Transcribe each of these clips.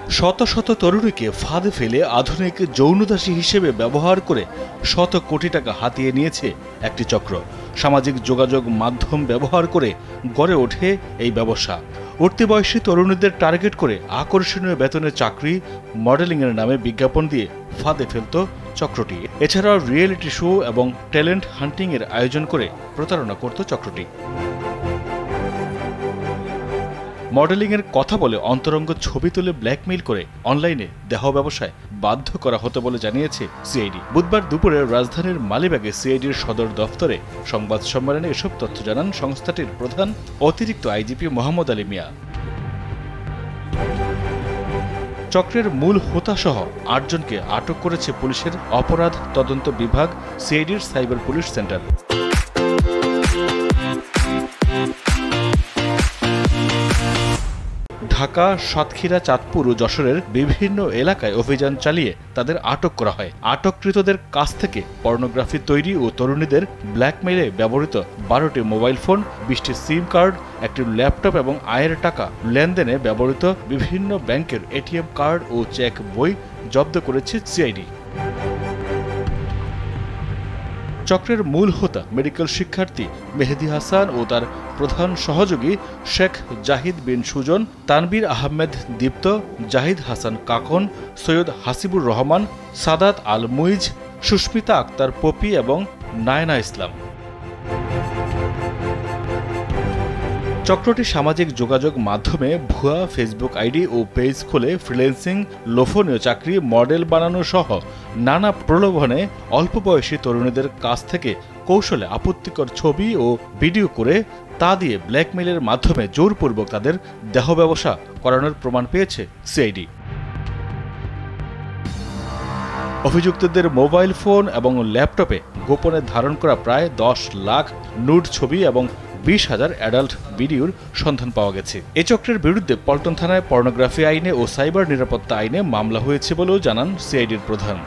শত শত তরুণীকে ফাঁদে ফেলে আধুনিক যৌনদাসী হিসেবে ব্যবহার করে শত কোটি টাকা হাতিয়ে নিয়েছে একটি চক্র। সামাজিক যোগাযোগ মাধ্যম ব্যবহার করে গড়ে ওঠে এই ব্যবসা। উঠতি বয়সী তরুণীদের টার্গেট করে আকর্ষণীয় বেতনের চাকরি, মডেলিংয়ের নামে বিজ্ঞাপন দিয়ে ফাঁদে ফেলত চক্রটি। এছাড়াও রিয়েলিটি শো এবং ট্যালেন্ট হান্টিংয়ের আয়োজন করে প্রতারণা করত চক্রটি। মডেলিংয়ের কথা বলে অন্তরঙ্গ ছবি তুলে ব্ল্যাকমেইল করে অনলাইনে দেহ ব্যবসায় বাধ্য করা হতো বলে জানিয়েছে সিআইডি। বুধবার দুপুরে রাজধানীর মালিবাগে সিআইডির সদর দফতরে সংবাদ সম্মেলনে এসব তথ্য জানান সংস্থাটির প্রধান অতিরিক্ত আইজিপি মোহাম্মদ আলী মিয়া। চক্রের মূল হোতাসহ ৮ জনকে আটক করেছে পুলিশের অপরাধ তদন্ত বিভাগ, সিআইডির cyber police centre. Dhaka, Satkhira, Chandpur ও যশোরের বিভিন্ন এলাকায় অভিযান চালিয়ে তাদের আটক করা হয়। আটককৃতদের কাছ থেকে পর্নোগ্রাফি তৈরি ও তরুণীদের ব্ল্যাকমেইলে ব্যবহৃত ১২টি মোবাইল ফোন, ২০টি সিম কার্ড, একটি ল্যাপটপ এবং আয়ের টাকা লেনদেনে ব্যবহৃত বিভিন্ন ব্যাংকের এটিএম কার্ড ও চেক বই জব্দ করেছে সিআইডি। চক্রের মূল হোতা মেডিকেল শিক্ষার্থী মেহেদী হাসান ও তার প্রধান সহযোগী শেখ জাহিদ বিন সুজন, তানবীর আহমেদ দীপ্ত, জাহিদ হাসান কাকন, সৈয়দ হাসিবুর রহমান, সাদাত আল মুইজ, সুস্মিতা আক্তার পপি এবং নায়না ইসলাম। চক্রটি সামাজিক যোগাযোগ মাধ্যমে ভুয়া ফেসবুক আইডি ও পেজ খুলে ফ্রিল্যান্সিং, লোভনীয় চাকরি, মডেল বানানো সহ নানা প্রলোভনে অল্প বয়সী তরুণীদের কাছ থেকে কৌশলে আপত্তিকর ছবি ও ভিডিও করে তা দিয়ে ব্ল্যাকমেইলের মাধ্যমে জোরপূর্বক তাদের দেহ ব্যবসা করানোর প্রমাণ পেয়েছে সিআইডি। অভিযুক্তদের মোবাইল ফোন এবং ল্যাপটপে গোপনে ধারণ করা প্রায় ১০ লাখ নুড ছবি এবং ২০,০০০ অ্যাডাল্ট ভিডিওর সন্ধান পাওয়া গেছে। এ চক্রের বিরুদ্ধে পল্টন থানায় পর্নোগ্রাফি আইনে ও সাইবার নিরাপত্তা আইনে মামলা হয়েছে বলেও জানান সিআইডির প্রধান।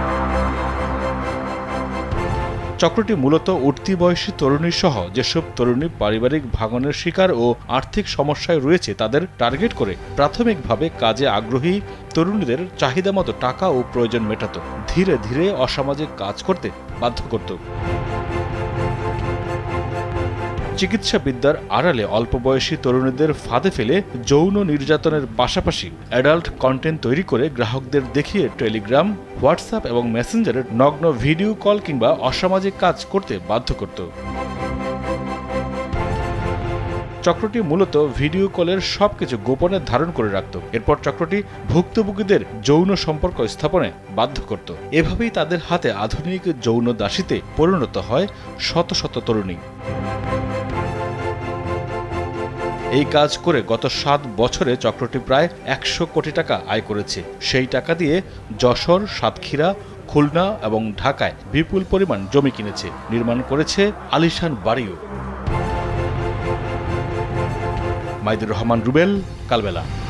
চক্রটি মূলত উঠতি বয়সী তরুণী সহ যেসব তরুণী পারিবারিক ভাঙনের শিকার ও আর্থিক সমস্যায় রয়েছে তাদের টার্গেট করে প্রাথমিকভাবে কাজে আগ্রহী তরুণীদের চাহিদা মতো টাকা ও প্রয়োজন মেটাত, ধীরে ধীরে অসামাজিক কাজ করতে বাধ্য করত। চিকিৎসাবিদ্যার আড়ালে অল্প বয়সী তরুণীদের ফাঁদে ফেলে যৌন নির্যাতনের পাশাপাশি অ্যাডাল্ট কন্টেন্ট তৈরি করে গ্রাহকদের দেখিয়ে টেলিগ্রাম, হোয়াটসঅ্যাপ এবং মেসেঞ্জারের নগ্ন ভিডিও কল কিংবা অসামাজিক কাজ করতে বাধ্য করত। চক্রটি মূলত ভিডিও কলের সবকিছু গোপনে ধারণ করে রাখত। এরপর চক্রটি ভুক্তভোগীদের যৌন সম্পর্ক স্থাপনে বাধ্য করত। এভাবেই তাদের হাতে আধুনিক যৌন দাসীতে পরিণত হয় শত শত তরুণী। এই কাজ করে গত ৭ বছরে চক্রটি প্রায় ১০০ কোটি টাকা আয় করেছে। সেই টাকা দিয়ে যশোর, সাতক্ষীরা, খুলনা এবং ঢাকায় বিপুল পরিমাণ জমি কিনেছে, নির্মাণ করেছে আলিশান বাড়িও। মাইদুর রহমান রুবেল, কালবেলা।